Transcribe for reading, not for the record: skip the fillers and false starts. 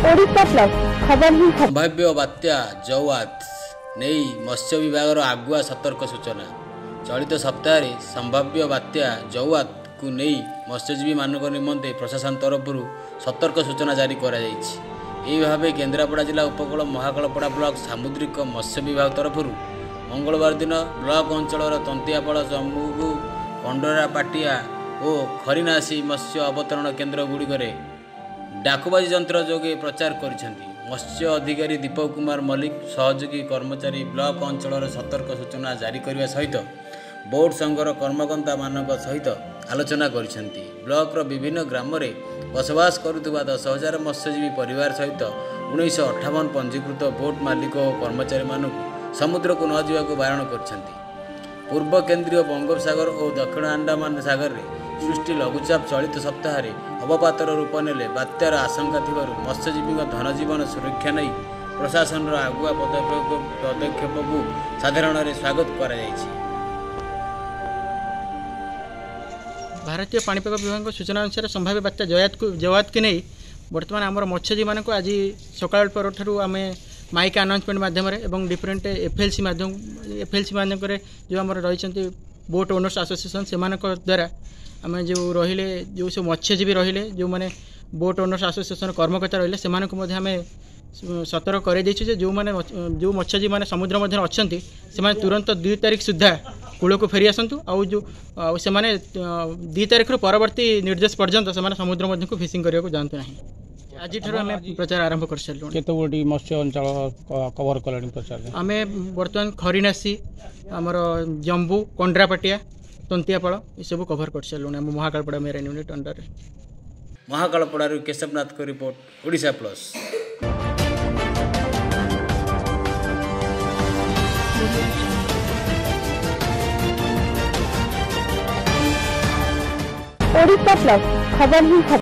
Odisha plus खबर ही खबर। संभाव्य बात्या जौआत नहीं मत्स्य विभाग आगुआ सतर्क सूचना। चलित सप्ताह संभाव्य बात्या जौआत को नहीं मत्स्यजीवी मान निमंते प्रशासन तरफ सतर्क सूचना जारी कर केन्द्रापड़ा जिला उपकूल महाकालपड़ा ब्लॉक सामुद्रिक मत्स्य विभाग तरफ मंगलवार दिन ब्लॉक अंचल तंतियापाड़ जम्बू कंडरा पाटिया और खरीनासी मत्स्य अवतरण केन्द्र गुड़िक डाकुबाजी जंत्र जोगे प्रचार करिसेंती। मत्स्य अधिकारी दीपक कुमार मल्लिक सहयोगी कर्मचारी ब्लॉक अंचल सतर्क सूचना जारी करने सहित बोर्ड संघर कर्मकर्ता मान सहित आलोचना करिसेंती। ब्लॉक विभिन्न ग्राम में बसवास करुवा 10,000 मत्स्यजीवी परिवार सहित 1958 पंजीकृत बोट मालिक और कर्मचारी मान समुद्र को न जावाक बारण करिसेंती। पूर्व केंद्रीय बंगोपसागर और दक्षिण अंडमान सागर में सृष्टि लघुचाप चलित सप्ताह अवपातर रूप नेले बात्यार आशंका थिबारु मत्स्यजीवी धनजीवन सुरक्षा नहीं प्रशासन आगुआ पदक्षेप को साधारण स्वागत कर। भारतीय पाणीपाग विभाग सूचना अनुसार संभाव्य बात्या जौआत की नहीं बर्तमान आम मत्स्यजीवी मानक आज सकाल पर आम माइक अनाउंसमेंट माध्यम एवं डिफरेंट एफएलसी माध्यम जो आम रही बोट ओनर्स एसोसिएशन से द्वारा आम जो रहिले जो सब मत्स्यजीवी रहिले जो मैंने बोट ओनर्स एसोसिएशन कर्मकर्ता रहिले से आम सतर्क कर जो मत्स्यजीवी मैंने समुद्र मध्य अच्छा से तुरंत 2 तारिख सुधा कूल को फेरी आसतु आउ से 2 तारिख परवर्ती निर्देश पर्यंत से समुद्र मध्य को फिशिंग करने को जातु ना। आज आम प्रचार आरंभ कर सारूँ। केतोटी मत्स्य अंचल कवर कले प्रचार आम बर्तमान खरीनासी आमर जम्बू कंडरापाटिया तंतियापाड़ ये सब कभर कर सारूँ आम Mahakalpada marine unit under. Mahakalpada Keshavnath को report Odisha plus. Odisha plus खबर ही खबर।